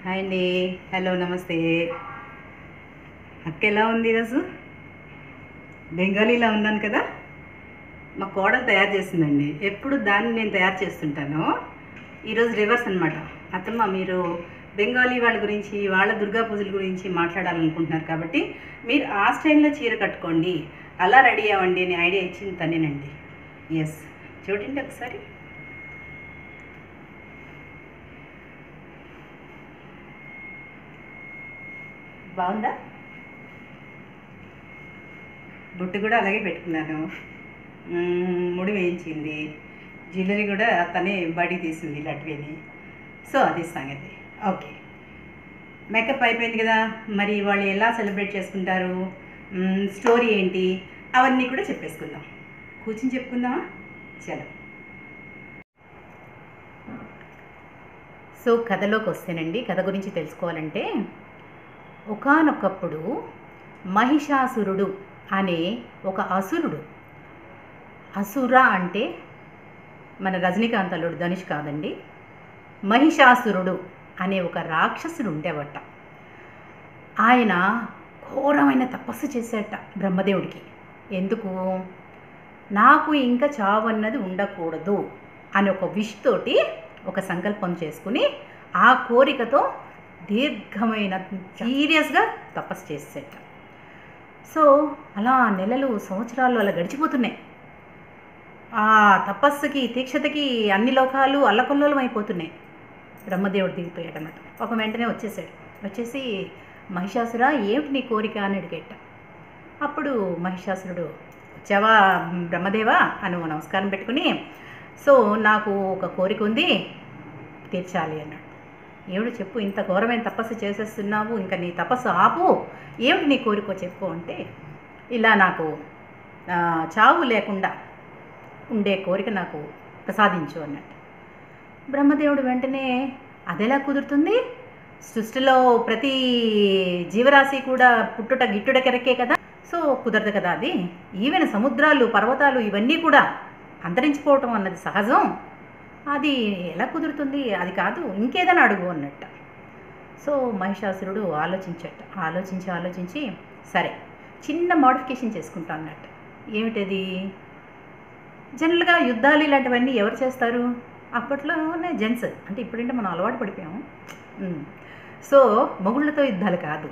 Hi అండి. Hello, నమస్తే. అక్క ఎలా ఉంది ఈరోజు? బెంగాలీలా ఉన్నాను కదా. మా కోడలు తయారు చేసిందండి. ఎప్పుడు దాన్ని నేను తయారు చేస్తుంటాను. ఈరోజు రివర్స్ అనమాట. అత్తమ్మ, మీరు బెంగాలీ వాళ్ళ గురించి, వాళ్ళ దుర్గా పూజల గురించి మాట్లాడాలనుకుంటున్నారు కాబట్టి మీరు ఆ స్టైల్లో చీర కట్టుకోండి, అలా రెడీ అవ్వండి అని ఐడియా ఇచ్చింది తనేనండి. ఎస్, చూడండి ఒకసారి. బాగుందా? బొట్టు కూడా అలాగే పెట్టుకున్నాను. ముడి వేయించింది. జ్యువెలరీ కూడా తనే బడి తీసింది, లట్వేని. సో అది సంగతి. ఓకే, మేకప్ అయిపోయింది కదా. మరి వాళ్ళు ఎలా సెలబ్రేట్ చేసుకుంటారు, స్టోరీ ఏంటి, అవన్నీ కూడా చెప్పేసుకుందాం. కూర్చుని చెప్పుకుందామా? చలో. సో కథలోకి వస్తేనండి, కథ గురించి తెలుసుకోవాలంటే, ఒకానొకప్పుడు మహిషాసురుడు అనే ఒక అసురుడు, అసుర అంటే మన రజనీకాంత్ అల్లుడు ధనుష్ కాదండి, మహిషాసురుడు అనే ఒక రాక్షసుడు ఉండేవట. ఆయన ఘోరమైన తపస్సు చేసేట బ్రహ్మదేవుడికి. ఎందుకు? నాకు ఇంకా చావన్నది ఉండకూడదు అని ఒక విష్ తోటి ఒక సంకల్పం చేసుకుని ఆ కోరికతో దీర్ఘమైన సీరియస్గా తపస్సు చేసేట. సో అలా నెలలు, సంవత్సరాలు అలా గడిచిపోతున్నాయి. ఆ తపస్సుకి, దీక్షతకి అన్ని లోకాలు అల్లకొల్లోలం అయిపోతున్నాయి. బ్రహ్మదేవుడు దిగిపోయాడు అన్నమాట. ఒక వెంటనే వచ్చేసాడు. వచ్చేసి, మహిషాసుర, ఏమిటి నీ కోరిక అని అడిగేట. అప్పుడు మహిషాసురుడు, వచ్చావా బ్రహ్మదేవా అని నమస్కారం పెట్టుకుని, సో నాకు ఒక కోరిక ఉంది, తీర్చాలి అన్నాడు. ఏమిటి చెప్పు, ఇంత ఘోరమైన తపస్సు చేసేస్తున్నావు, ఇంకా నీ తపస్సు ఆపు, ఏమిటి నీ కోరికో చెప్పు అంటే, ఇలా నాకు చావు లేకుండా ఉండే కోరిక నాకు ప్రసాదించు అన్నట్టు. బ్రహ్మదేవుడు వెంటనే, అదెలా కుదురుతుంది? సృష్టిలో ప్రతి జీవరాశి కూడా పుట్టుట గిట్టుట కెరకే కదా, సో కుదరదు కదా అది. ఈవెన్ సముద్రాలు, పర్వతాలు ఇవన్నీ కూడా అంతరించిపోవటం అన్నది సహజం. అది ఎలా కుదురుతుంది? అది కాదు, ఇంకేదైనా అడుగు అన్నట్టు. సో మహిషాసురుడు ఆలోచించి సరే, చిన్న మోడిఫికేషన్ చేసుకుంటా అన్నట్టు. ఏమిటది? జనరల్గా యుద్ధాలు ఇలాంటివన్నీ ఎవరు చేస్తారు? అప్పట్లోనే జెంట్స్. అంటే ఇప్పుడంటే మనం అలవాటు పడిపోయాము. సో మొగుళ్ళతో యుద్ధాలు కాదు,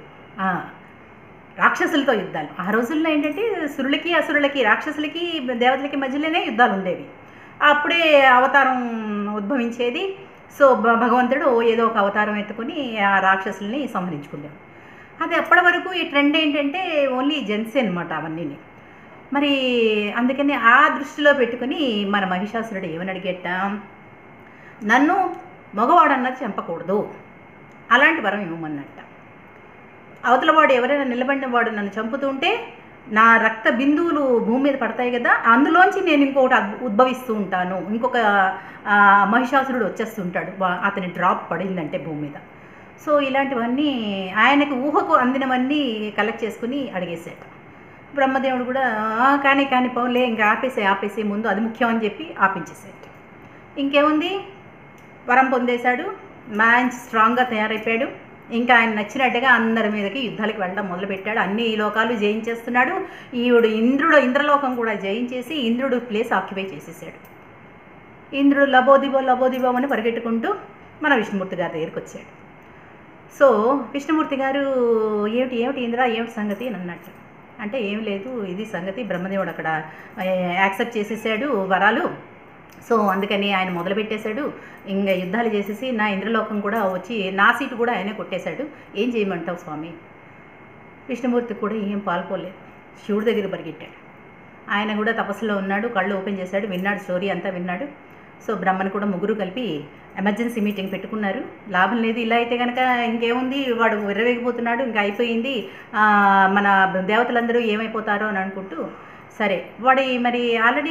రాక్షసులతో యుద్ధాలు. ఆ రోజుల్లో ఏంటంటే సురులకి, అసురులకి, రాక్షసులకి, దేవతలకి మధ్యలోనే యుద్ధాలు ఉండేవి. అప్పుడే అవతారం ఉద్భవించేది. సో భగవంతుడు ఏదో ఒక అవతారం ఎత్తుకొని ఆ రాక్షసుల్ని సంహరించుకునేవాడు. అది అప్పటి వరకు ఈ ట్రెండ్ ఏంటంటే ఓన్లీ జెంట్సే అనమాట అవన్నీ. మరి అందుకని ఆ దృష్టిలో పెట్టుకుని మన మహిషాసురుడు ఏమని అడిగేట, నన్ను మగవాడన్నది చంపకూడదు, అలాంటి వరం ఇవ్వమన్నట్ట. అవతలవాడు ఎవరైనా నిలబడిన వాడు నన్ను చంపుతుంటే నా రక్త బిందువులు భూమి మీద పడతాయి కదా, అందులోంచి నేను ఇంకొకటి ఉద్భవిస్తూ ఉంటాను, ఇంకొక మహిషాసురుడు వచ్చేస్తుంటాడు, అతని డ్రాప్ పడిందంటే భూమి మీద. సో ఇలాంటివన్నీ ఆయనకు ఊహకు అందినవన్నీ కలెక్ట్ చేసుకుని అడిగేసాట. బ్రహ్మదేవుడు కూడా కానీ పోలే, ఇంకా ఆపేసే ముందు అది ముఖ్యం అని చెప్పి ఆపించేసాట. ఇంకేముంది, వరం పొందేశాడు, మంచి స్ట్రాంగ్గా తయారైపోయాడు. ఇంకా ఆయన నచ్చినట్టుగా అందరి మీదకి యుద్ధాలకు వెళ్ళడం మొదలుపెట్టాడు. అన్ని లోకాలు జయించేస్తున్నాడు. ఈవిడు ఇంద్రలోకం కూడా జయించేసి ఇంద్రుడు ప్లేస్ ఆక్యుపై చేసేసాడు. ఇంద్రుడు లబోదిబో అని పరిగెట్టుకుంటూ మన విష్ణుమూర్తి గారి దగ్గరికి వచ్చాడు. సో విష్ణుమూర్తి గారు, ఏమిటి ఇంద్ర, ఏమిటి సంగతి అని అన్నట్టు. అంటే ఏం లేదు, ఇది సంగతి, బ్రహ్మదేవుడు అక్కడ యాక్సెప్ట్ చేసేసాడు వరాలు. సో అందుకని ఆయన మొదలుపెట్టేశాడు. ఇంకా యుద్ధాలు చేసేసి నా ఇంద్రలోకం కూడా వచ్చి నా సీటు కూడా ఆయనే కొట్టేశాడు. ఏం చేయమంటావు స్వామి? విష్ణుమూర్తి కూడా ఏం పాల్పోలేదు, శివుడి దగ్గర పరిగెట్టాడు. ఆయన కూడా తపస్సులో ఉన్నాడు, కళ్ళు ఓపెన్ చేశాడు, విన్నాడు, స్టోరీ అంతా విన్నాడు. సో బ్రహ్మను కూడా ముగ్గురు కలిపి ఎమర్జెన్సీ మీటింగ్ పెట్టుకున్నారు. లాభం లేదు, ఇలా అయితే కనుక ఇంకేముంది, వాడు విర్రవేగిపోతున్నాడు, ఇంకా అయిపోయింది, మన దేవతలందరూ ఏమైపోతారో అని అనుకుంటూ, సరే వాడి మరి ఆల్రెడీ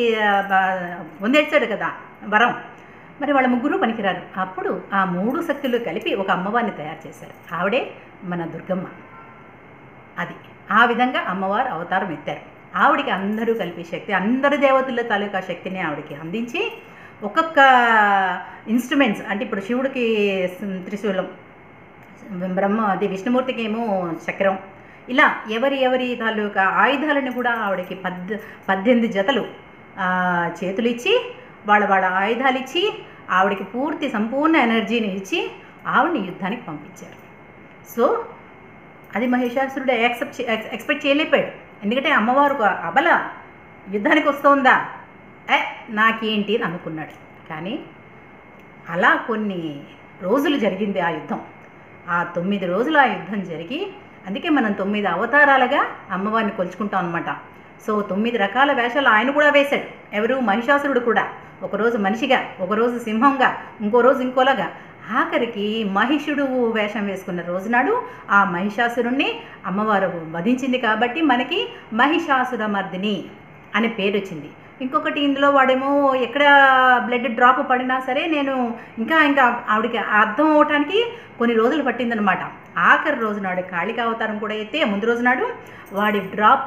పొందేశాడు కదా వరం, మరి వాళ్ళ ముగ్గురు పనికిరారు. అప్పుడు ఆ మూడు శక్తులు కలిపి ఒక అమ్మవారిని తయారు చేశారు. ఆవిడే మన దుర్గమ్మ. అది ఆ విధంగా అమ్మవారు అవతారం ఎత్తారు. ఆవిడికి అందరూ కలిపి శక్తి, అందరి దేవతల తాలూకా శక్తిని ఆవిడికి అందించి ఒక్కొక్క ఇన్స్ట్రుమెంట్స్, అంటే ఇప్పుడు శివుడికి త్రిశూలం, అది విష్ణుమూర్తికి ఏమో చక్రం. ఇలా ఎవరి ఎవరి తాలూకా ఆయుధాలను కూడా ఆవిడకి 18 జతలు చేతులు ఇచ్చి వాళ్ళ ఆయుధాలు ఇచ్చి ఆవిడకి పూర్తి సంపూర్ణ ఎనర్జీని ఇచ్చి ఆవిడని యుద్ధానికి పంపించారు. సో అది మహిషాసురుడు ఎక్స్పెక్ట్ చేయలేపాడు. ఎందుకంటే అమ్మవారు అబల యుద్ధానికి వస్తుందా నాకేంటి అని అనుకున్నాడు. కానీ అలా కొన్ని రోజులు జరిగింది ఆ యుద్ధం. ఆ 9 రోజులు ఆ యుద్ధం జరిగి, అందుకే మనం 9 అవతారాలుగా అమ్మవారిని కొలుచుకుంటాం అనమాట. సో 9 రకాల వేషాలు ఆయన కూడా వేశాడు. ఎవరు? మహిషాసురుడు కూడా. ఒకరోజు మనిషిగా, ఒకరోజు సింహంగా, ఇంకో రోజు ఇంకోలాగా, ఆఖరికి మహిషుడు వేషం వేసుకున్న రోజునాడు ఆ మహిషాసురుణ్ణి అమ్మవారు వధించింది. కాబట్టి మనకి మహిషాసురమర్దిని అనే పేరు వచ్చింది. ఇంకొకటి ఇందులో వాడేమో ఎక్కడ బ్లడ్ డ్రాప్ పడినా సరే నేను ఇంకా ఆవిడకి అర్థం అవటానికి కొన్ని రోజులు పట్టిందనమాట. ఆఖరి రోజునాడు కాళికా అవతారం కూడా అయితే ముందు రోజునాడు వాడి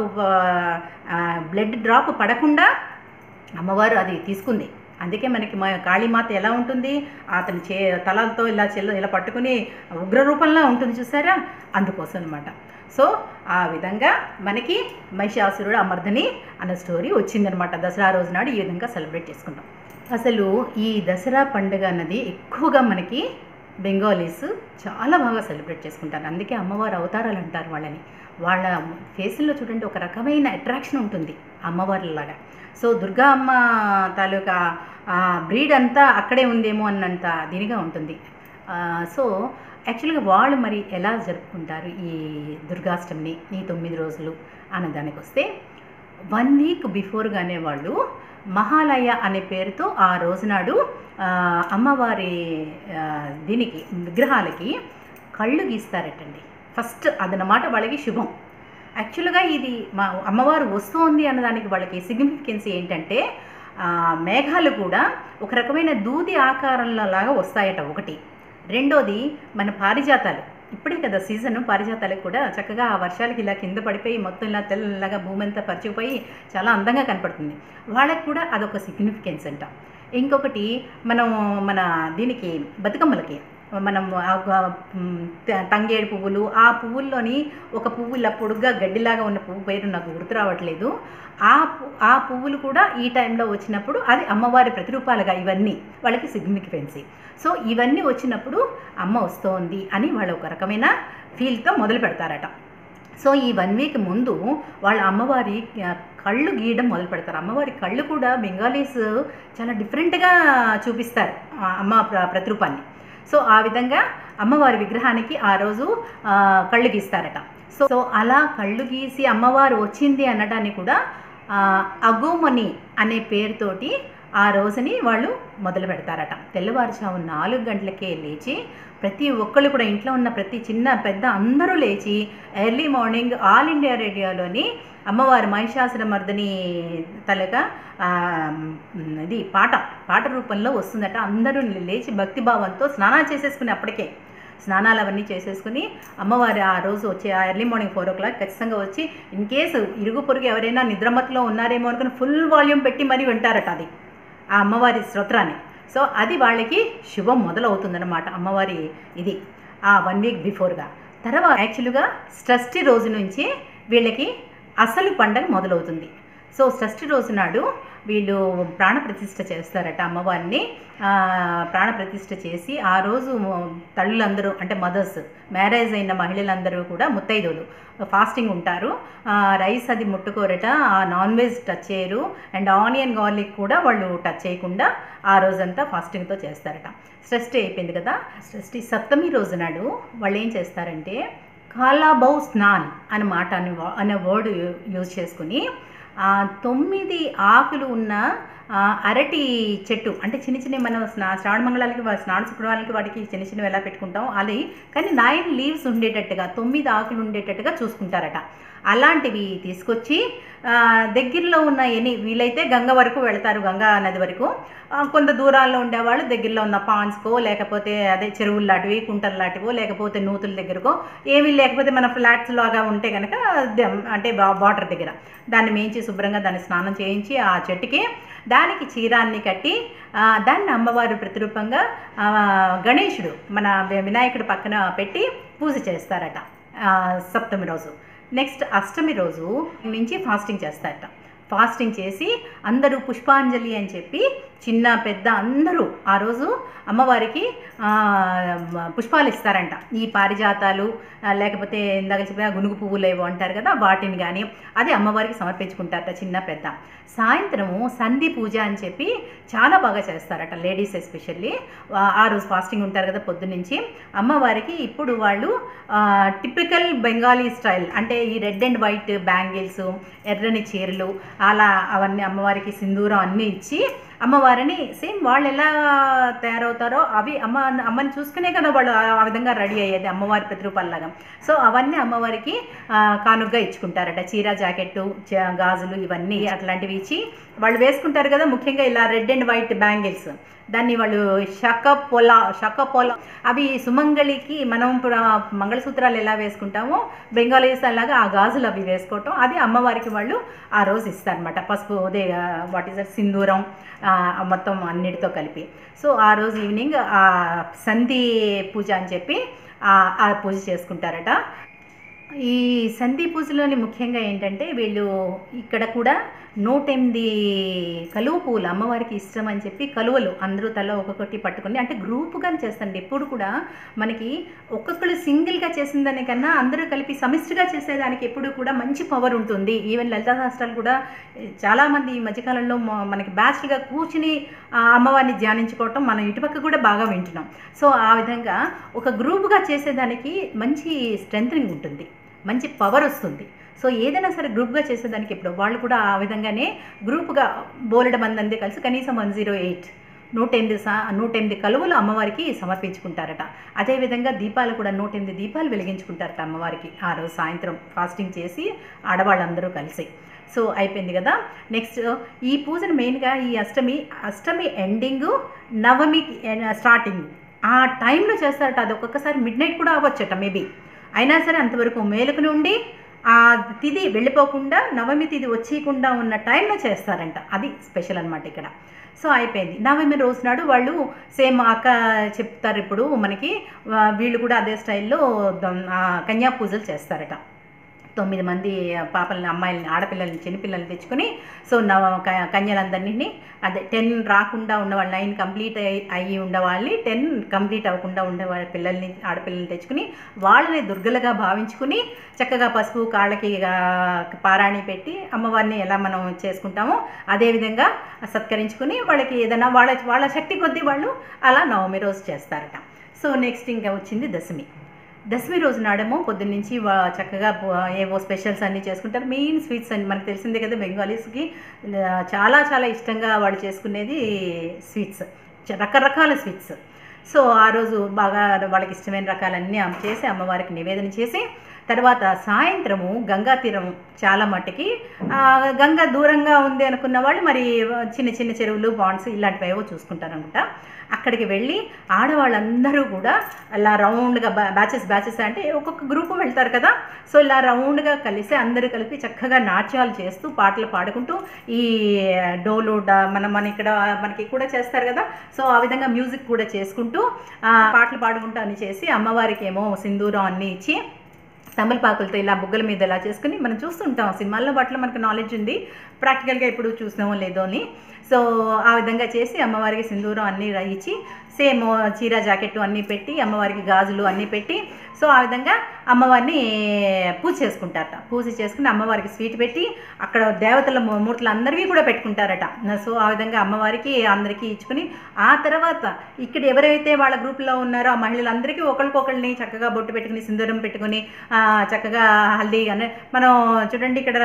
బ్లడ్ డ్రాప్ పడకుండా అమ్మవారు అది తీసుకుంది. అందుకే మనకి కాళీమాత ఎలా ఉంటుంది, అతని తలతో ఇలా పట్టుకుని ఉగ్రరూపంలో ఉంటుంది చూసారా, అందుకోసం అనమాట. సో ఆ విధంగా మనకి మహిషాసురుడు అమర్దని అన్న స్టోరీ వచ్చిందనమాట. దసరా రోజు నాడు ఈ విధంగా సెలబ్రేట్ చేసుకుంటాం. అసలు ఈ దసరా పండుగ అన్నది ఎక్కువగా మనకి బెంగాలీస్ చాలా బాగా సెలబ్రేట్ చేసుకుంటారు. అందుకే అమ్మవారు అవతారాలు అంటారు వాళ్ళని. వాళ్ళ ఫేసుల్లో చూడండి ఒక రకమైన అట్రాక్షన్ ఉంటుంది అమ్మవారిలాగా. సో దుర్గా అమ్మ తాలూకా బ్రీడ్ అంతా అక్కడే ఉందేమో అన్నంత దీనిగా ఉంటుంది. సో యాక్చువల్గా వాళ్ళు మరి ఎలా జరుపుకుంటారు ఈ దుర్గాష్టమిని, ఈ 9 రోజులు అన్నదానికి వస్తే 1 వీక్ బిఫోర్గానే వాళ్ళు మహాలయ అనే పేరుతో ఆ రోజునాడు అమ్మవారి దీనికి విగ్రహాలకి కళ్ళు గీస్తారటండి. ఫస్ట్ అదనమాట వాళ్ళకి శుభం. యాక్చువల్గా ఇది మా అమ్మవారు వస్తోంది అన్నదానికి వాళ్ళకి సిగ్నిఫికెన్స్ ఏంటంటే మేఘాలు కూడా ఒక రకమైన దూది ఆకారంలో లాగా వస్తాయట ఒకటి. రెండోది మన పారిజాతాలు, ఇప్పుడే కదా సీజను, పారిజాతాలకు కూడా చక్కగా ఆ వర్షాలకి ఇలా కింద పడిపోయి మొత్తం ఇలా తెల్లగా భూమి అంతా పరిచిపోయి చాలా అందంగా కనపడుతుంది. వాళ్ళకి కూడా అదొక సిగ్నిఫికెన్స్ అంట. ఇంకొకటి మన దీనికి బతుకమ్మలకి మనం తంగేడు పువ్వులు, ఆ పువ్వుల్లోని ఒక పువ్వు ఇలా పొడుగ్గా గడ్డిలాగా ఉన్న పువ్వు పేరు నాకు గుర్తు రావట్లేదు. ఆ పువ్వులు కూడా ఈ టైంలో వచ్చినప్పుడు అది అమ్మవారి ప్రతిరూపాలుగా ఇవన్నీ వాళ్ళకి సిగ్నిఫికెన్సీ. సో ఇవన్నీ వచ్చినప్పుడు అమ్మ వస్తోంది అని వాళ్ళు ఒక రకమైన ఫీల్తో మొదలు పెడతారట. సో ఈ 1 వీక్ ముందు వాళ్ళ అమ్మవారి కళ్ళు గీయడం మొదలు పెడతారు. అమ్మవారి కళ్ళు కూడా బెంగాలీస్ చాలా డిఫరెంట్గా చూపిస్తారు అమ్మ ప్రతిరూపాన్ని. సో ఆ విధంగా అమ్మవారి విగ్రహానికి ఆ రోజు కళ్ళు గీస్తారట. సో అలా కళ్ళు గీసి అమ్మవారు వచ్చింది అనడాన్ని కూడా అగోమని అనే పేరుతోటి ఆ రోజుని వాళ్ళు మొదలు పెడతారట. తెల్లవారుజాము 4 గంటలకే లేచి ప్రతి ఒక్కళ్ళు కూడా ఇంట్లో ఉన్న ప్రతి చిన్న పెద్ద అందరూ లేచి ఎర్లీ మార్నింగ్ ఆల్ ఇండియా రేడియోలోని అమ్మవారి మహిషాసురమర్దిని తలగా ఇది పాట రూపంలో వస్తుందట. అందరూ లేచి భక్తిభావంతో స్నానాలు చేసేసుకుని అప్పటికే స్నానాలు అవన్నీ చేసేసుకుని అమ్మవారి ఆ రోజు వచ్చే ఎర్లీ మార్నింగ్ 4 o'clock ఖచ్చితంగా వచ్చి ఇన్ కేసు ఇరుగు పొరుగు ఎవరైనా నిద్రమత్తులో ఉన్నారేమో అనుకుని ఫుల్ వాల్యూమ్ పెట్టి మరీ వింటారట అది ఆ అమ్మవారి స్తోత్రాన్ని. సో అది వాళ్ళకి శుభం మొదలవుతుందన్నమాట అమ్మవారి ఇది ఆ 1 వీక్ బిఫోర్గా. తర్వాత యాక్చువల్గా షష్ఠి రోజు నుంచి వీళ్ళకి అసలు పండగ మొదలవుతుంది. సో షష్ఠి రోజు నాడు వీళ్ళు ప్రాణప్రతిష్ఠ చేస్తారట అమ్మవారిని. ప్రాణప్రతిష్ఠ చేసి ఆ రోజు తల్లులందరూ అంటే మదర్స్, మ్యారేజ్ అయిన మహిళలందరూ కూడా ముత్తైదువులు ఫాస్టింగ్ ఉంటారు. రైస్ అది ముట్టుకోరట, నాన్ వెజ్ టచ్ చేయరు, అండ్ ఆనియన్ గార్లిక్ కూడా వాళ్ళు టచ్ చేయకుండా ఆ రోజంతా ఫాస్టింగ్తో చేస్తారట. షష్ఠి అయిపోయింది కదా, షష్ఠి సప్తమి రోజు నాడు వాళ్ళు ఏం చేస్తారంటే కాలాబౌ స్నాన్ అనే వర్డ్ యూజ్ చేసుకుని 9 ఆకులు ఉన్న అరటి చెట్టు అంటే చిన్న మనం శ్రావణ మంగళాలకి స్నాన శుక్రవారాలకి వాటికి చిన్నవి ఎలా పెట్టుకుంటాం అది, కానీ 9 లీవ్స్ ఉండేటట్టుగా 9 ఆకులు ఉండేటట్టుగా చూసుకుంటారట. అలాంటివి తీసుకొచ్చి దగ్గరలో ఉన్న వీలైతే గంగ వరకు వెళతారు, గంగా నది వరకు. కొంత దూరాల్లో ఉండేవాళ్ళు దగ్గరలో ఉన్న పాండ్స్కో లేకపోతే అదే చెరువులు లాంటివి, కుంటలు లాంటివో, లేకపోతే నూతుల దగ్గరకో, ఏమీ లేకపోతే మన ఫ్లాట్స్ లాగా ఉంటే కనుక అంటే వాటర్ దగ్గర దాన్ని మేయించి శుభ్రంగా దాన్ని స్నానం చేయించి ఆ చెట్టుకి దానికి చీరాన్ని కట్టి దాన్ని అమ్మవారు ప్రతిరూపంగా గణేశుడు మన వినాయకుడు పక్కన పెట్టి పూజ చేస్తారట సప్తమి రోజు. నెక్స్ట్ అష్టమి రోజు నుంచి ఫాస్టింగ్ చేస్తారట. ఫాస్టింగ్ చేసి అందరూ పుష్పాంజలి అని చెప్పి చిన్న పెద్ద అందరూ ఆ రోజు అమ్మవారికి పుష్పాలు ఇస్తారంట. ఈ పారిజాతాలు లేకపోతే ఇందాక చెప్పిన గునుగు పువ్వులు ఏవో అంటారు కదా, వాటిని కానీ అది అమ్మవారికి సమర్పించుకుంటారట చిన్న పెద్ద. సాయంత్రము సంధి పూజ అని చెప్పి చాలా బాగా చేస్తారట లేడీస్ ఎస్పెషల్లీ. ఆ రోజు ఫాస్టింగ్ ఉంటారు కదా పొద్దున్నుంచి. అమ్మవారికి ఇప్పుడు వాళ్ళు టిపికల్ బెంగాలీ స్టైల్ అంటే ఈ రెడ్ అండ్ వైట్ బ్యాంగిల్స్, ఎర్రని చీరలు అలా అవన్నీ అమ్మవారికి సింధూరం అన్నీ ఇచ్చి అమ్మవారిని సేమ్ వాళ్ళు ఎలా తయారవుతారో అవి అమ్మని చూసుకునే కదా వాళ్ళు ఆ విధంగా రెడీ అయ్యేది అమ్మవారి ప్రతిరూపాలలాగా. సో అవన్నీ అమ్మవారికి కానుగ్గా ఇచ్చుకుంటారట. చీర, జాకెట్టు, గాజులు ఇవన్నీ అట్లాంటివి ఇచ్చి వాళ్ళు వేసుకుంటారు కదా. ముఖ్యంగా ఇలా రెడ్ అండ్ వైట్ బ్యాంగిల్స్, దాన్ని వాళ్ళు షకపోల అవి సుమంగళికి మనం మంగళసూత్రాలు ఎలా వేసుకుంటామో బెంగాలీస్ అలాగా ఆ గాజులు అవి వేసుకోవటం అది అమ్మవారికి వాళ్ళు ఆ రోజు ఇస్తారనమాట. పసుపు అదే వాట్ ఈస్ దట్ సింధూరం మొత్తం అన్నిటితో కలిపి. సో ఆ రోజు ఈవినింగ్ సంధి పూజ అని చెప్పి ఆ పూజ చేసుకుంటారట. ఈ సంధి పూజలోని ముఖ్యంగా ఏంటంటే వీళ్ళు ఇక్కడ కూడా 108 కలువ పువ్వులు అమ్మవారికి ఇష్టం అని చెప్పి కలువలు అందరూ తల ఒక్కొక్కటి పట్టుకుని అంటే గ్రూపుగానే చేస్తాండి. ఎప్పుడు కూడా మనకి ఒక్కొక్కరు సింగిల్గా చేసిన దానికన్నా అందరూ కలిపి సమిష్టిగా చేసేదానికి ఎప్పుడు కూడా మంచి పవర్ ఉంటుంది. ఈవెన్ లలితా శాస్త్రాలు కూడా చాలామంది ఈ మధ్యకాలంలో మనకి బ్యాచ్గా కూర్చుని అమ్మవారిని ధ్యానించుకోవటం మనం ఇటుపక్క కూడా బాగా వింటున్నాం. సో ఆ విధంగా ఒక గ్రూప్గా చేసేదానికి మంచి స్ట్రెంథనింగ్ ఉంటుంది, మంచి పవర్ వస్తుంది. సో ఏదైనా సరే గ్రూప్గా చేసేదానికి ఇప్పుడు వాళ్ళు కూడా ఆ విధంగానే గ్రూప్గా బోలెడు మంది అందే కలిసి కనీసం 108 కలువలు అమ్మవారికి సమర్పించుకుంటారట. అదేవిధంగా దీపాలు కూడా 108 దీపాలు వెలిగించుకుంటారట అమ్మవారికి ఆ రోజు సాయంత్రం ఫాస్టింగ్ చేసి ఆడవాళ్ళందరూ కలిసి. సో అయిపోయింది కదా. నెక్స్ట్ ఈ పూజను మెయిన్గా ఈ అష్టమి ఎండింగు, నవమి స్టార్టింగ్ ఆ టైంలో చేస్తారట. అది ఒక్కొక్కసారి మిడ్ నైట్ కూడా అవ్వచ్చట మేబీ. అయినా సరే అంతవరకు మేలుకుని ఉండి ఆ తిథి వెళ్ళిపోకుండా నవమి తిథి వచ్చేయకుండా ఉన్న టైంలో చేస్తారంట. అది స్పెషల్ అనమాట ఇక్కడ. సో అయిపోయింది. నవమి రోజు నాడు వాళ్ళు సేమ్ అక్క చెప్తారు ఇప్పుడు మనకి, వీళ్ళు కూడా అదే స్టైల్లో కన్యా పూజలు చేస్తారట. 9 మంది పాపల్ని, అమ్మాయిలని, ఆడపిల్లల్ని, చిన్నపిల్లల్ని తెచ్చుకొని సో కన్యలందరినీ అదే 10 రాకుండా ఉన్నవాళ్ళు 9 కంప్లీట్ అయ్యి ఉండేవాళ్ళని 10 కంప్లీట్ అవ్వకుండా ఉండేవాళ్ళ ఆడపిల్లల్ని తెచ్చుకుని వాళ్ళని దుర్గలుగా భావించుకుని చక్కగా పసుపు కాళ్ళకి పారాణి పెట్టి అమ్మవారిని ఎలా మనం చేసుకుంటామో అదేవిధంగా సత్కరించుకుని వాళ్ళకి ఏదైనా వాళ్ళ శక్తి కొద్దీ వాళ్ళు అలా నవమి రోజు చేస్తారట. సో నెక్స్ట్ ఇంకా వచ్చింది దశమి రోజు నాడేమో పొద్దున్నుంచి చక్కగా ఏవో స్పెషల్స్ అన్నీ చేసుకుంటారు. మెయిన్ స్వీట్స్ అన్ని మనకు తెలిసిందే కదా, బెంగాలీస్కి చాలా చాలా ఇష్టంగా వాళ్ళు చేసుకునేది స్వీట్స్, రకరకాల స్వీట్స్. సో ఆ రోజు బాగా వాళ్ళకి ఇష్టమైన రకాలన్నీ చేసి అమ్మవారికి నివేదన చేసి తర్వాత సాయంత్రము గంగా తీరం చాలా మట్టుకి గంగ దూరంగా ఉంది అనుకున్న వాళ్ళు మరి చిన్న చిన్న చెరువులు, బాండ్స్ ఇలాంటివి ఏవో చూసుకుంటారనమాట. అక్కడికి వెళ్ళి ఆడవాళ్ళందరూ కూడా అలా రౌండ్గా బ్యాచెస్ అంటే ఒక్కొక్క గ్రూపు వెళ్తారు కదా. సో ఇలా రౌండ్గా కలిసి అందరూ కలిపి చక్కగా నాట్యాలు చేస్తూ పాటలు పాడుకుంటూ ఈ డోలు మన ఇక్కడ మనకి కూడా చేస్తారు కదా. సో ఆ విధంగా మ్యూజిక్ కూడా చేసుకుంటూ పాటలు పాడుకుంటూ అన్ని చేసి అమ్మవారికి ఏమో సింధూరం అన్నీ ఇచ్చి తమలపాకులతో ఇలా బుగ్గల మీద ఇలా చేసుకుని మనం చూస్తుంటాం సినిమాల్లో, వాటిలో మనకు నాలెడ్జ్ ఉంది, ప్రాక్టికల్గా ఎప్పుడు చూసినామో లేదో అని. సో ఆ విధంగా చేసి అమ్మవారికి సింధూరం అన్నీ ఇచ్చి సేమ్ చీర జాకెట్టు అన్నీ పెట్టి అమ్మవారికి గాజులు అన్నీ పెట్టి సో ఆ విధంగా అమ్మవారిని పూజ చేసుకుంటారట. పూజ చేసుకుని అమ్మవారికి స్వీట్ పెట్టి అక్కడ దేవతల మూర్తులు అందరివి కూడా పెట్టుకుంటారట. సో ఆ విధంగా అమ్మవారికి అందరికీ ఇచ్చుకుని ఆ తర్వాత ఇక్కడ ఎవరైతే వాళ్ళ గ్రూప్లో ఉన్నారో ఆ మహిళలందరికీ ఒకరికొకరిని చక్కగా బొట్టు పెట్టుకుని సింధూరం పెట్టుకుని చక్కగా హల్దీ అని మనం చూడండి ఇక్కడ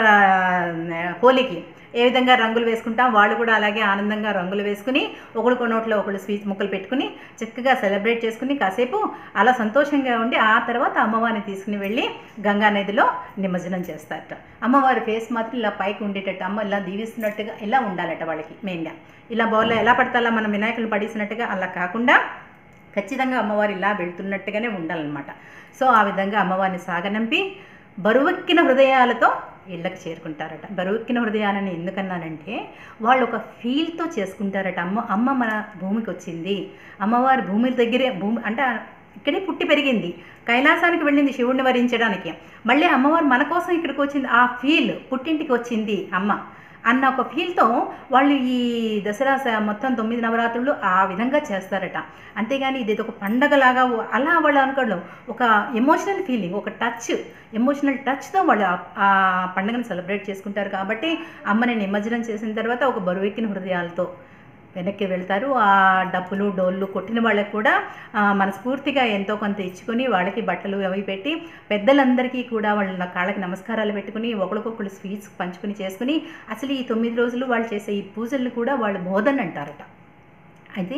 హోలీకి ఏ విధంగా రంగులు వేసుకుంటాం వాళ్ళు కూడా అలాగే ఆనందంగా రంగులు వేసుకుని ఒకళ్ళ నోట్లో ఒకళ్ళు స్వీట్ ముక్కలు పెట్టుకుని చక్కగా సెలబ్రేట్ చేసుకుని కాసేపు అలా సంతోషంగా ఉండి ఆ తర్వాత అమ్మవారిని తీసుకుని వెళ్ళి గంగా నదిలో నిమజ్జనం చేస్తారట. అమ్మవారి ఫేస్ మాత్రం ఇలా పైకి ఉండేటట్టు అమ్మ ఇలా దీవిస్తున్నట్టుగా ఇలా ఉండాలట వాళ్ళకి. మెయిన్గా ఇలా బౌల్లో ఎలా పడతాలో మనం వినాయకులు పడేసినట్టుగా అలా కాకుండా ఖచ్చితంగా అమ్మవారు ఇలా వెళ్తున్నట్టుగానే ఉండాలన్నమాట. సో ఆ విధంగా అమ్మవారిని సాగనంపి బరువెక్కిన హృదయాలతో ఇళ్ళకి చేరుకుంటారట. బరువెక్కిన హృదయాలని ఎందుకన్నానంటే వాళ్ళు ఒక ఫీల్తో చేసుకుంటారట. అమ్మ మన భూమికి వచ్చింది, అమ్మవారి భూమి దగ్గరే, భూమి అంటే ఇక్కడే పుట్టి పెరిగింది, కైలాసానికి వెళ్ళింది శివుడిని వరించడానికి, మళ్ళీ అమ్మవారు మన కోసం ఇక్కడికి వచ్చింది, ఆ ఫీల్, పుట్టింటికి వచ్చింది అమ్మ అన్న ఒక ఫీల్తో వాళ్ళు ఈ దసరా మొత్తం 9 నవరాత్రులు ఆ విధంగా చేస్తారట. అంతేగాని ఇది ఒక పండగలాగా అలా వాళ్ళు అనుకోవడం, ఒక ఎమోషనల్ ఫీలింగ్, ఒక ఎమోషనల్ టచ్తో వాళ్ళు ఆ పండుగను సెలబ్రేట్ చేసుకుంటారు. కాబట్టి అమ్మని నిమజ్జనం చేసిన తర్వాత ఒక బరువెక్కిన హృదయాలతో వెనక్కి వెళ్తారు. ఆ డప్పులు డోళ్ళు కొట్టిన వాళ్ళకి కూడా మనస్ఫూర్తిగా ఎంతో కొంత ఇచ్చుకొని వాళ్ళకి బట్టలు అవి పెట్టి, పెద్దలందరికీ కూడా వాళ్ళ కాళ్ళకి నమస్కారాలు పెట్టుకుని ఒకరికొకరు స్వీట్స్ పంచుకుని చేసుకుని, అసలు ఈ 9 రోజులు వాళ్ళు చేసే ఈ పూజలు కూడా వాళ్ళు బోధన అంటారట. అయితే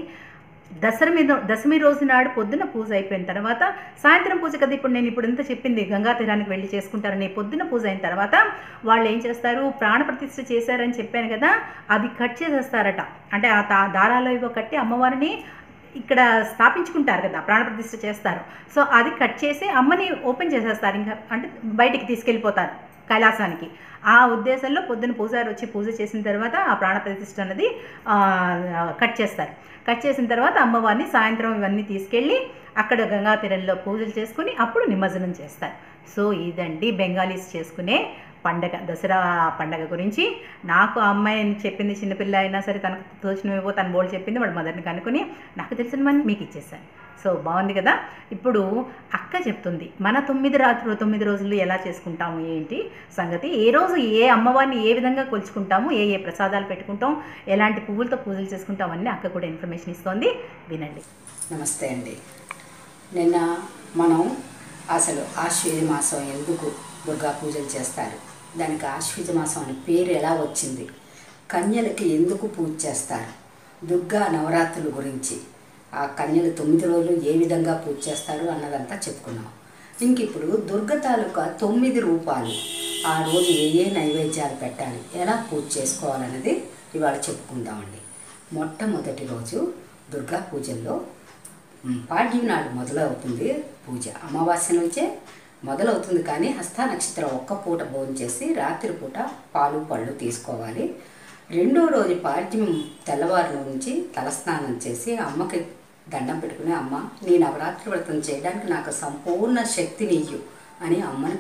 దశమి రోజు నాడు పొద్దున పూజ అయిపోయిన తర్వాత సాయంత్రం పూజ కదా, ఇప్పుడు నేను ఇంత చెప్పింది గంగా తీరానికి వెళ్ళి చేసుకుంటారని, పొద్దున పూజ అయిన తర్వాత వాళ్ళు ఏం చేస్తారు, ప్రాణప్రతిష్ఠ చేశారని చెప్పాను కదా, అది కట్ చేసేస్తారట. అంటే ఆ దారాలు ఇవో కట్టి అమ్మవారిని ఇక్కడ స్థాపించుకుంటారు కదా, ప్రాణప్రతిష్ఠ చేస్తారు. సో అది కట్ చేసి అమ్మని ఓపెన్ చేసేస్తారు, ఇంకా అంటే బయటికి తీసుకెళ్ళిపోతారు కైలాసానికి. ఆ ఉద్దేశంలో పొద్దున పూజారి వచ్చి పూజ చేసిన తర్వాత ఆ ప్రాణప్రతిష్ఠ అనేది కట్ చేస్తారు. కట్ చేసిన తర్వాత అమ్మవారిని సాయంత్రం ఇవన్నీ తీసుకెళ్ళి అక్కడ గంగా తీరంలో పూజలు చేసుకుని అప్పుడు నిమజ్జనం చేస్తారు. సో ఇదండి బెంగాలీస్ చేసుకునే పండగ, దసరా పండగ గురించి. నాకు ఆ అమ్మాయిని చెప్పింది, చిన్నపిల్ల అయినా సరే తనకు తోచినవేవో తన బోర్డు చెప్పింది, వాడు మదర్ని కనుక్కొని నాకు తెలిసినవన్నీ మీకు ఇచ్చేసాను. సో బాగుంది కదా. ఇప్పుడు అక్క చెప్తుంది మన 9 రోజులు ఎలా చేసుకుంటాము, ఏంటి సంగతి, ఏ రోజు ఏ అమ్మవారిని ఏ విధంగా కొలుచుకుంటాము, ఏ ప్రసాదాలు పెట్టుకుంటాం, ఎలాంటి పువ్వులతో పూజలు చేసుకుంటాం అన్నీ అక్క కూడా ఇన్ఫర్మేషన్ ఇస్తోంది, వినండి. నమస్తే అండి. నిన్న మనం అసలు ఆశ్వీజ మాసం ఎందుకు దుర్గా పూజలు చేస్తారు, దానికి ఆశ్వీజ మాసం అనే పేరు ఎలా వచ్చింది, కన్యలకి ఎందుకు పూజ చేస్తారు, దుర్గా నవరాత్రుల గురించి, ఆ కన్యలు 9 రోజులు ఏ విధంగా పూజ చేస్తారు అన్నదంతా చెప్పుకున్నాం. ఇంక ఇప్పుడు దుర్గ తాలూకా 9 రూపాలు, ఆ రోజు ఏ నైవేద్యాలు పెట్టాలి, ఎలా పూజ చేసుకోవాలన్నది ఇవాళ చెప్పుకుందామండి. మొట్టమొదటి రోజు దుర్గా పూజల్లో పాడ్యం నాడు మొదలవుతుంది పూజ. అమావాస్య నుంచే మొదలవుతుంది, కానీ హస్త నక్షత్రం ఒక్క పూట భోజనం చేసి రాత్రిపూట పాలు పళ్ళు తీసుకోవాలి. రెండో రోజు పాడ్యం తెల్లవారు నుంచి తలస్నానం చేసి అమ్మకి దండం పెట్టుకుని, అమ్మ నీ నవరాత్రి వ్రతం చేయడానికి నాకు సంపూర్ణ శక్తిని ఇయ్యు అని అమ్మని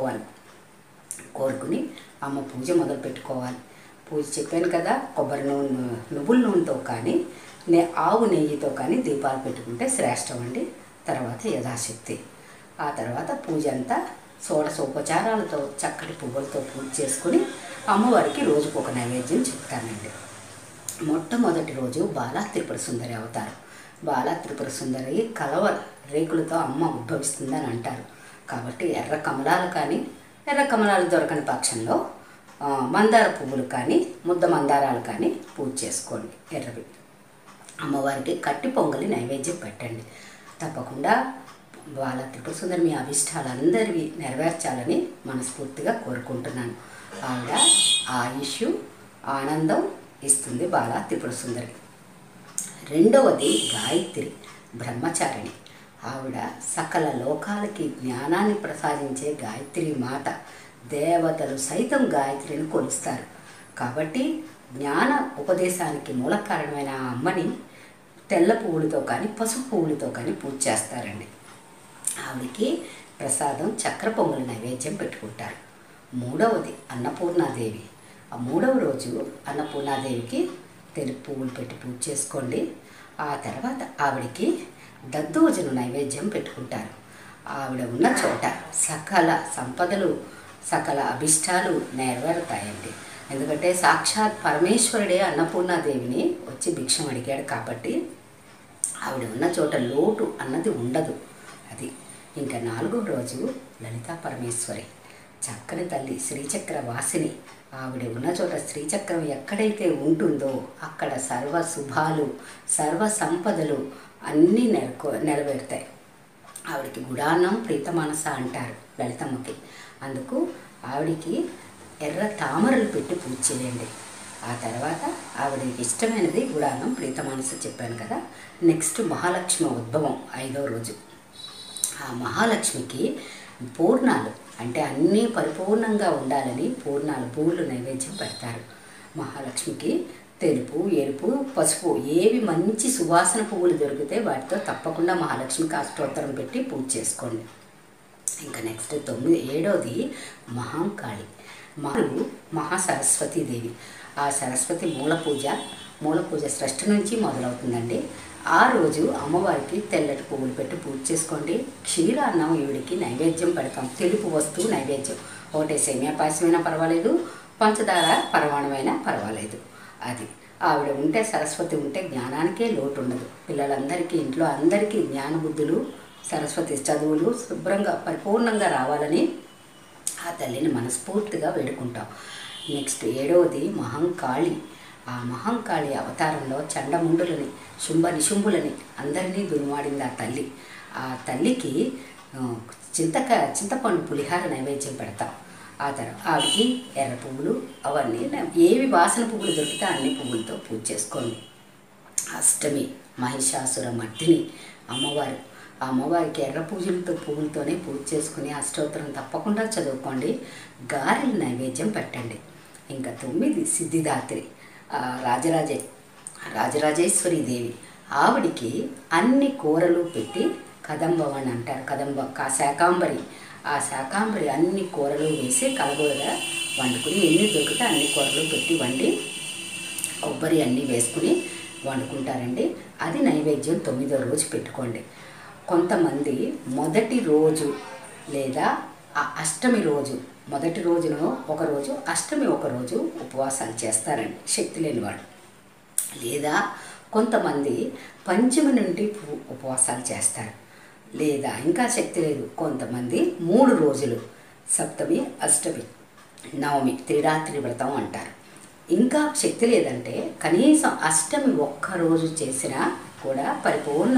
కోరుకుని అమ్మ పూజ మొదలు పెట్టుకోవాలి. పూజ చెప్పాను కదా, కొబ్బరి నూనె నువ్వుల నూనెతో కానీ ఆవు నెయ్యితో కానీ దీపాలు పెట్టుకుంటే శ్రేష్టం అండి. తర్వాత యథాశక్తి. ఆ తర్వాత పూజ అంతా షోడశోపచారాలతో చక్కటి పువ్వులతో పూజ చేసుకుని అమ్మవారికి రోజుకు ఒక నైవేద్యం చెప్తానండి. మొట్టమొదటి రోజు బాలా త్రిపుర సుందరి అవతారం. బాలా త్రిపుర సుందరి కలవ రేకులతో అమ్మ ఉద్భవిస్తుందని అంటారు. కాబట్టి ఎర్ర కమలాలు దొరకని పక్షంలో మందార పువ్వులు కానీ ముద్ద మందారాలు కానీ పూజ చేసుకోండి, ఎర్రవి. అమ్మవారికి కట్టి పొంగలి నైవేద్యం పెట్టండి. తప్పకుండా బాలా త్రిపుర సుందరి మీ అభిష్టాలందరివి నెరవేర్చాలని మనస్ఫూర్తిగా కోరుకుంటున్నాను. ఆవిడ ఆయుష్ ఆనందం ఇస్తుంది బాలా త్రిపుర సుందరి. రెండవది గాయత్రి బ్రహ్మచారిణి. ఆవిడ సకల లోకాలకి జ్ఞానాన్ని ప్రసాదించే గాయత్రి మాత. దేవతలు సైతం గాయత్రిని కొలుస్తారు. కాబట్టి జ్ఞాన ఉపదేశానికి మూల కారణమైన ఆ అమ్మని తెల్ల పువ్వులతో కానీ పసుపు పువ్వులతో కానీ పూజ చేస్తారండి. ఆవిడికి ప్రసాదం చక్కెర పొంగలి నైవేద్యం పెట్టుకుంటారు. మూడవది అన్నపూర్ణాదేవి. ఆ మూడవ రోజు అన్నపూర్ణాదేవికి తెలుపు పువ్వులు పెట్టి పూజ చేసుకోండి. ఆ తర్వాత ఆవిడికి దద్దోజన నైవేద్యం పెట్టుకుంటారు. ఆవిడ ఉన్న చోట సకల సంపదలు సకల అభిష్టాలు నెరవేరుతాయండి. ఎందుకంటే సాక్షాత్ పరమేశ్వరుడే అన్నపూర్ణాదేవిని వచ్చి భిక్షం అడిగాడు కాబట్టి ఆవిడ ఉన్న చోట లోటు అన్నది ఉండదు. అది ఇంకా 4వ రోజు లలితా పరమేశ్వరి, చక్కని తల్లి, శ్రీచక్ర వాసిని. ఆవిడ ఉన్న చోట శ్రీచక్రం ఎక్కడైతే ఉంటుందో అక్కడ సర్వ శుభాలు సర్వ సంపదలు అన్నీ నెరవేరుతాయి. ఆవిడకి గుడాన్నం ప్రీతమానస అంటారు లలితమ్మకి. అందుకు ఆవిడికి ఎర్ర తామరలు పెట్టి పూజ చేయండి. ఆ తర్వాత ఆవిడకి ఇష్టమైనది గుడాన్నం ప్రీతమానస చెప్పాను కదా. నెక్స్ట్ మహాలక్ష్మి ఉద్భవం 5వ రోజు. ఆ మహాలక్ష్మికి పూర్ణాలు అంటే అన్నీ పరిపూర్ణంగా ఉండాలని పూర్ణాలు పువ్వులు నైవేద్యం పెడతారు మహాలక్ష్మికి. తెలుపు, ఎరుపు, పసుపు ఏవి మంచి సువాసన పువ్వులు దొరికితే వాటితో తప్పకుండా మహాలక్ష్మికి అష్టోత్తరం పెట్టి పూజ చేసుకోండి. ఇంకా నెక్స్ట్ 7వది మహాంకాళి. మహాసరస్వతీదేవి. ఆ సరస్వతి మూల పూజ షష్ఠి నుంచి మొదలవుతుందండి. ఆ రోజు అమ్మవారికి తెల్లటి పువ్వులు పెట్టి పూజ చేసుకోండి. క్షీరాన్నం ఈవిడికి నైవేద్యం పెడతాం. తెలుపు వస్తువు నైవేద్యం. ఒకటే సేమియా పాయసమైనా పర్వాలేదు, పంచదార పరమాణమైనా పర్వాలేదు. అది ఆవిడ ఉంటే, సరస్వతి ఉంటే జ్ఞానానికే లోటు ఉండదు. పిల్లలందరికీ, ఇంట్లో అందరికీ జ్ఞానబుద్ధులు, సరస్వతి చదువులు శుభ్రంగా పరిపూర్ణంగా రావాలని ఆ తల్లిని మనస్ఫూర్తిగా వేడుకుంటాం. నెక్స్ట్ 7వది మహంకాళి. ఆ మహంకాళి అవతారంలో చండముండులని, నిశుంభులని అందరినీ దునుమాడింది ఆ తల్లి. ఆ తల్లికి చింతపండు పులిహార నైవేద్యం పెడతాం. ఆ తర్వాత ఆవిడకి ఎర్ర పువ్వులు అవన్నీ ఏవి వాసన పువ్వులు దొరికితే అన్ని పువ్వులతో పూజ చేసుకోండి. అష్టమి మహిషాసుర మర్దిని అమ్మవారు. ఆ అమ్మవారికి ఎర్ర పువ్వులతోనే పూజ చేసుకుని అష్టోత్తరం తప్పకుండా చదువుకోండి. గారెలు నైవేద్యం పెట్టండి. ఇంకా 9 సిద్ధిదాత్రి రాజరాజేశ్వరి దేవి. ఆవిడికి అన్ని కూరలు పెట్టి కదంబం అని అంటారు. శాకాంబరి. ఆ శాకాంబరి అన్ని కూరలు వేసి కలగూరగా వండుకుని ఎన్ని దొరికితే అన్ని కూరలు పెట్టి వండి కొబ్బరి అన్నీ వేసుకుని వండుకుంటారండి. అది నైవేద్యం 9వ రోజు పెట్టుకోండి. కొంతమంది మొదటి రోజు లేదా ఆ అష్టమి రోజు, మొదటి రోజును ఒకరోజు, అష్టమి ఒకరోజు ఉపవాసాలు చేస్తారండి శక్తి లేని వాళ్ళు. లేదా కొంతమంది పంచమి నుండి ఉపవాసాలు చేస్తారు. లేదా ఇంకా శక్తి లేదు కొంతమంది 3 రోజులు, సప్తమి, అష్టమి, నవమి త్రిరాత్రి వ్రతం అంటారు. ఇంకా శక్తి లేదంటే కనీసం అష్టమి ఒక్కరోజు చేసినా కూడా పరిపూర్ణ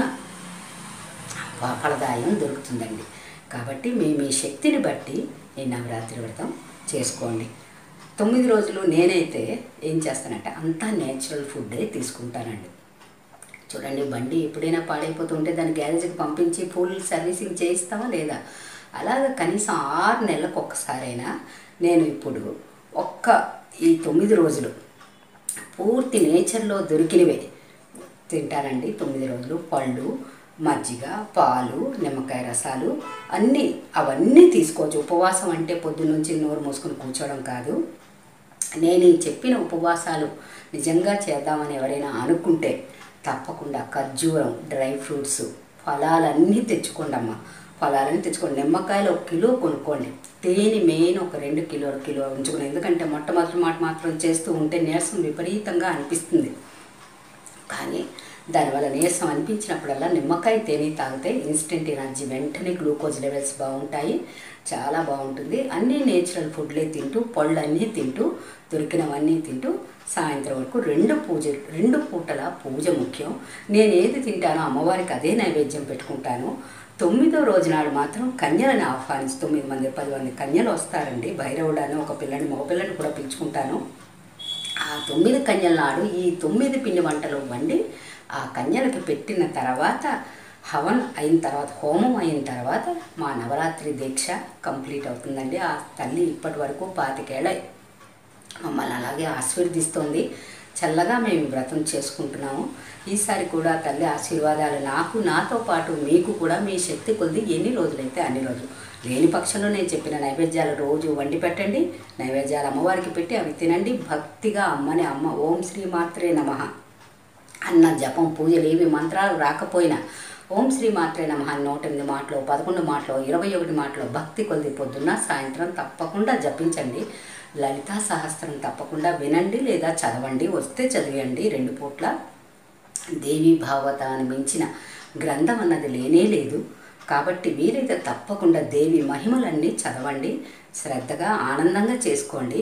ఫలదాయం దొరుకుతుందండి. కాబట్టి మీ శక్తిని బట్టి ఈ నవరాత్రి వ్రతం చేసుకోండి. 9 రోజులు నేనైతే ఏం చేస్తానంటే అంతా నేచురల్ ఫుడ్డే తీసుకుంటానండి. చూడండి, బండి ఎప్పుడైనా పాడైపోతుంటే దాన్ని గ్యారేజ్కి పంపించి ఫుల్ సర్వీసింగ్ చేయిస్తావా లేదా? అలాగే కనీసం 6 నెలలకు ఒక్కసారైనా నేను ఇప్పుడు ఈ 9 రోజులు పూర్తి నేచర్లో దొరికినవే తింటానండి. 9 రోజులు పళ్ళు, మజ్జిగ, పాలు, నిమ్మకాయ రసాలు అవన్నీ తీసుకోవచ్చు. ఉపవాసం అంటే పొద్దున్నుంచి నోరు మూసుకొని కూర్చోవడం కాదు. నేను ఈ చెప్పిన ఉపవాసాలు నిజంగా చేద్దామని ఎవరైనా అనుకుంటే తప్పకుండా ఖర్జూరం, డ్రై ఫ్రూట్స్, ఫలాలన్నీ తెచ్చుకోండి అమ్మ. ఫలాలన్నీ తెచ్చుకోండి. నిమ్మకాయలు 1 కిలో కొనుక్కోండి. తేనె మెయిన్ ఒక 2 కిలో ఉంచుకోండి. ఎందుకంటే మొట్టమొదటి మాట మాత్రం చేస్తూ ఉంటే నీరసం విపరీతంగా అనిపిస్తుంది. కానీ దానివల్ల నీరసం అనిపించినప్పుడల్లా నిమ్మకాయ తేనె తాగితే ఇన్స్టెంట్ ఎనర్జీ, వెంటనే గ్లూకోజ్ లెవెల్స్ బాగుంటాయి. చాలా బాగుంటుంది. అన్నీ నేచురల్ ఫుడ్లే తింటూ, పళ్ళు అన్నీ తింటూ, దొరికినవన్నీ తింటూ సాయంత్రం వరకు 2 పూటల పూజ ముఖ్యం. నేను ఏది తింటానో అమ్మవారికి అదే నైవేద్యం పెట్టుకుంటాను. 9వ రోజు నాడు మాత్రం కన్యలను ఆహ్వానించి 9 మంది 10 మంది కన్యలు వస్తారండి. భైరవుడని ఒక మగపిల్లని కూడా పిలుచుకుంటాను. ఆ 9 కన్యల నాడు ఈ 9 పిండి వంటలు వండి ఆ కన్యలకు పెట్టిన తర్వాత హవన్ అయిన తర్వాత, హోమం అయిన తర్వాత మా నవరాత్రి దీక్ష కంప్లీట్ అవుతుందండి. ఆ తల్లి ఇప్పటి వరకు 25 ఏళ్ళ మమ్మల్ని అలాగే ఆశీర్వదిస్తోంది. చల్లగా మేము వ్రతం చేసుకుంటున్నాము. ఈసారి కూడా తల్లి ఆశీర్వాదాలు నాతో పాటు మీకు కూడా మీ శక్తి కొద్ది ఎన్ని రోజులైతే అన్ని రోజులు. లేని పక్షంలో నేను చెప్పిన నైవేద్యాలు రోజు వండి పెట్టండి. నైవేద్యాలు అమ్మవారికి పెట్టి అవి తినండి. భక్తిగా అమ్మ ఓం శ్రీ మాత్రే నమః అన్న జపం, పూజలు ఏవి మంత్రాలు రాకపోయినా ఓం శ్రీ మాత్రే నమః 108 మాటలు, 11 మాటలు, 21 మాటలు భక్తి కొద్ది పొద్దున్న సాయంత్రం తప్పకుండా జపించండి. లలితా సహస్రం తప్పకుండా వినండి లేదా చదవండి. వస్తే చదివండి 2 పూట్ల. దేవీ భాగవతాన్ని మించిన గ్రంథం అన్నది లేనే లేదు. కాబట్టి వీరైతే తప్పకుండా దేవి మహిమలన్నీ చదవండి. శ్రద్ధగా ఆనందంగా చేసుకోండి.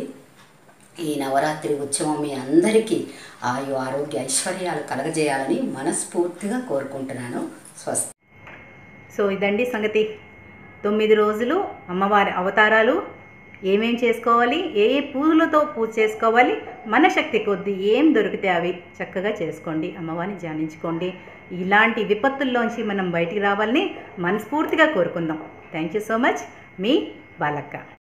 ఈ నవరాత్రి ఉత్సవం మీ అందరికీ ఆరోగ్య ఐశ్వర్యాలు కలగజేయాలని మనస్ఫూర్తిగా కోరుకుంటున్నాను. స్వస్తి. సో ఇదండి సంగతి. 9 రోజులు అమ్మవారి అవతారాలు ఏమేం చేసుకోవాలి, ఏ పూలతో పూజ చేసుకోవాలి, మన శక్తి కొద్దీ ఏం దొరికితే అవి చక్కగా చేసుకోండి. అమ్మవారిని ధ్యానించుకోండి. ఇలాంటి విపత్తుల్లోంచి మనం బయటికి రావాలని మనస్ఫూర్తిగా కోరుకుందాం. Thank you so much. మీ బాలక్క.